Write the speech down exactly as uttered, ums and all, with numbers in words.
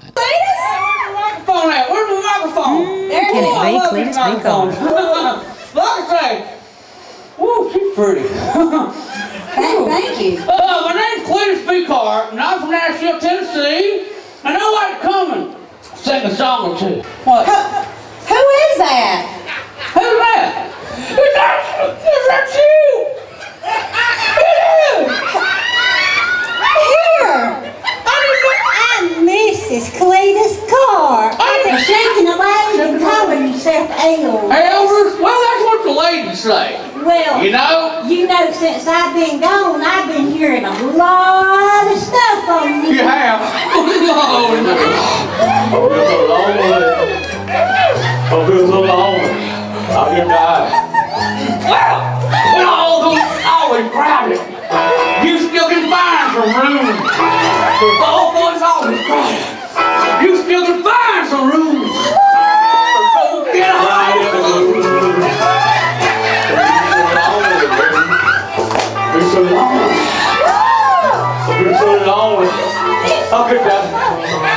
Cletus? Where's the microphone at? Where's the microphone? Mm, there can it be, Cletus? Be gone. Look at that. Woo, she's pretty. Thank, thank you. Uh, my name's Cletus Beacart, and I'm from Nashville, Tennessee. And I like to come and sing a song or two. What? Who, who is that? Who's that? Is that, is that you? It is! Here! I'm Missus Cletus Carr. I've been shaking away and calling yourself Elvis. Elvis? Well, that's what the ladies say. Well, you know? You know, since I've been gone, I've been hearing a lot of stuff on you. You have? Oh, no. Oh, it's so lonely. Oh, it's so lonely. I can die. Well, when all those always crowded, you still can find some room. The ball boys always crowded. You still can find some room. So get high. It's so lonely. It's so lonely. I'll get down.